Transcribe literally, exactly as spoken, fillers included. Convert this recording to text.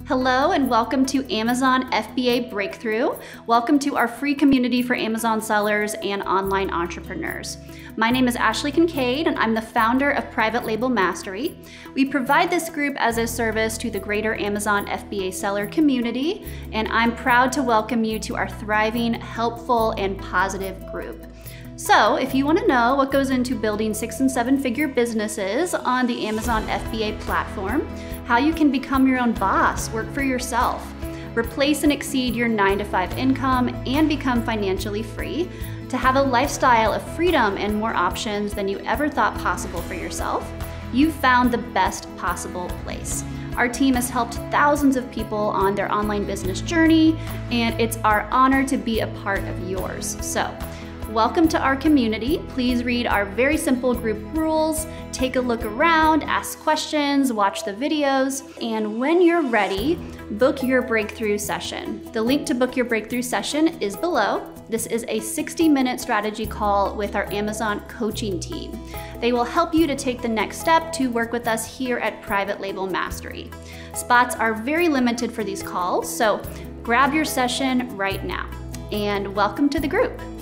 Hello and welcome to Amazon F B A Breakthrough. Welcome to our free community for Amazon sellers and online entrepreneurs. My name is Ashley Kincaid and I'm the founder of Private Label Mastery. We provide this group as a service to the greater Amazon F B A seller community, and I'm proud to welcome you to our thriving, helpful, and positive group. So if you want to know what goes into building six and seven figure businesses on the Amazon F B A platform, how you can become your own boss, work for yourself, replace and exceed your nine to five income, and become financially free, to have a lifestyle of freedom and more options than you ever thought possible for yourself, you've found the best possible place. Our team has helped thousands of people on their online business journey, and it's our honor to be a part of yours. So, welcome to our community. Please read our very simple group rules, take a look around, ask questions, watch the videos, and when you're ready, book your breakthrough session. The link to book your breakthrough session is below. This is a sixty minute strategy call with our Amazon coaching team. They will help you to take the next step to work with us here at Private Label Mastery. Spots are very limited for these calls, so grab your session right now. And welcome to the group.